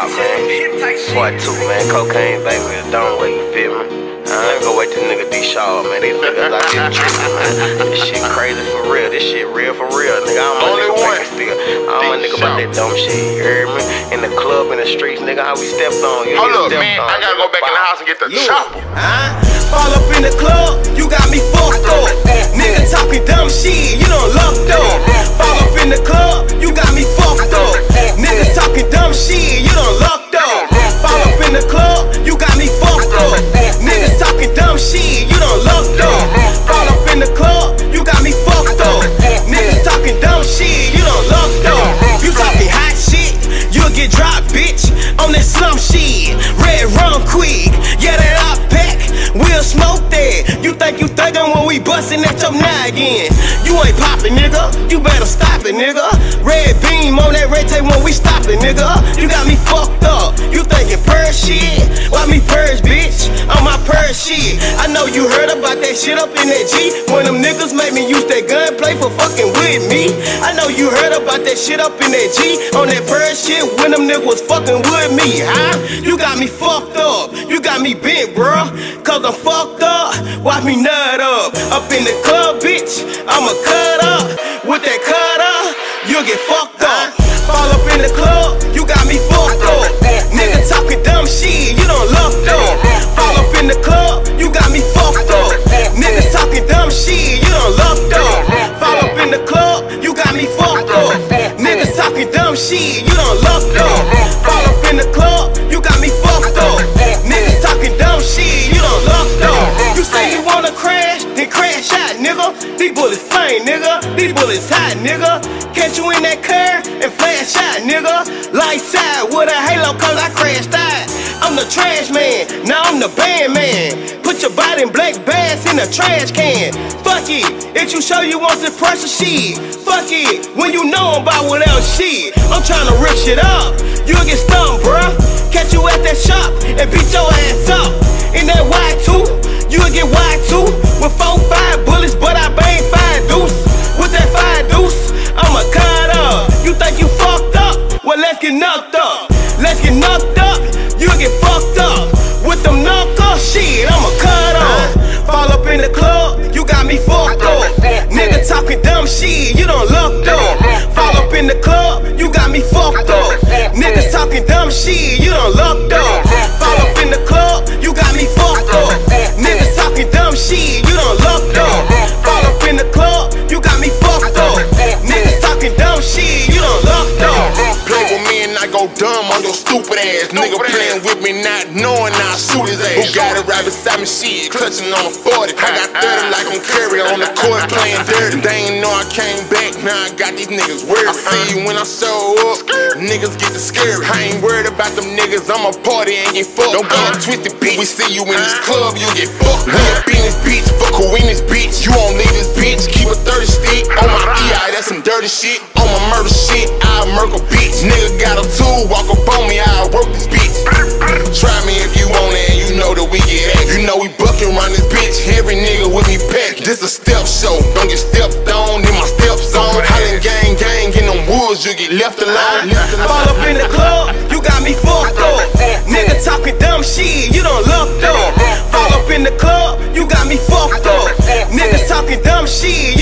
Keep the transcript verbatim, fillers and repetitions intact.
Pop, man. Part two, man. Cocaine, baby, don't wait, you feel me? I ain't gonna wait till nigga D Shaw, man. These niggas out here tripping, man. This shit crazy for real. This shit real for real, nigga. I'm a nigga back still. I'm a nigga about that dumb shit. You heard me? In the club, in the streets, nigga, how we stepped on. You Hold up, man. On, I gotta go back in the house and get the chopper. Huh? Fall up in the club, you got me fucked up. Nigga talking dumb shit, you done lucked up. Fall up in the club, you got me fucked up. Niggas talking dumb shit, you done lucked up. Fall up in the club, you got me fucked up. Niggas talking dumb shit, you done lucked up. Fall up in the club, you got me fucked up. Niggas talking dumb shit, you done lucked up. You talking hot shit, you'll get dropped, bitch. On that slum shit, red rum quick, yeah that I pack. We'll smoke that. You think you thuggin' when we bustin' at your noggin? You ain't poppin', nigga. You better stop it, nigga. Red beam on that red tape when we stoppin', nigga. You got me fucked up. You thinkin' purge shit? Why me purge, bitch? On my purge shit. I know you heard about that shit up in that G. When them niggas made me use that gunplay for fucking with me. I know you heard about that shit up in that G. On that purge shit when them niggas was fucking with me, huh? You got me fucked up. You got me bent, bruh. Cause I'm fucked up, watch me nut up. Up in the club, bitch, I'ma cut up. With that cut up, you'll get fucked up. Fall up in the club, you got me fucked up. Nigga talking dumb shit, you done lucked up. Fall up in the club, you got me fucked up. Niggas talking dumb shit, you done lucked up. Fall up in the club, you got me fucked up. Niggas talking dumb shit, you done lucked up. Fall up in the club, you got me fucked up. Niggas talking dumb shit, you done lucked up. You say you wanna crash, then crash out, nigga. These bullets flame, nigga. These bullets hot, nigga. Catch you in that car and flash out, nigga. Lights out with a halo cause I crashed out. I'm the trash man, now I'm the band man. Put your body in black bags in the trash can. Fuck it, if you show you want the pressure shit. Fuck it, when you know about what else shit. I'm tryna rip shit up, you'll get stung, bruh. Catch you at that shop and beat your ass up. In that Y two, you'll get Y two. With four, five bullets, but I bang five deuce. With that five deuce, I'ma cut up. You think you fucked up? Well, let's get knocked up. Let's get knocked up, you'll get fucked up. With them knuckles, shit, I'ma cut up. Fall up in the club, you got me fucked up. Nigga talking dumb shit, you done lucked up. Fall up in the club, you got me fucked up. Niggas talking dumb shit, you done lucked up. Fall up in the club, you got me fucked up. Niggas talking dumb shit, you done lucked up. Fall up in the club, you got me fucked up. Niggas talking dumb shit, you done lucked up. Play with me and I go dumb on your stupid ass. Nigga playing with me not knowing I shoot his ass. Who got it right beside me, shit, clutching on a forty. I got thirty like I'm Curry on the court playing dirty. They ain't know I came back, now I got these niggas worried. I see you when I show up, niggas get the scary. I ain't worried about them niggas, I'ma party and get fucked. Don't get it twisted, bitch. We see you in this club, you get fucked. We up in this bitch, fuck who in this bitch. You won't leave this bitch, keep a thirty stick on my E I, that's some dirty shit. On my murder shit, I'll murk a bitch. Nigga got a tool, walk up on me, I'll work this bitch. Try me if you want it, and you know that we get at. You know we buckin' around this bitch, every nigga with me pack. This a step show, don't get stepped on in my step zone. Hollin' gang gang in them woods, you get left alone. Fall up in the club, you got me fucked up. Nigga talking dumb shit, you done lucked up. Fall up in the club, you got me fucked up. Niggas talking dumb shit,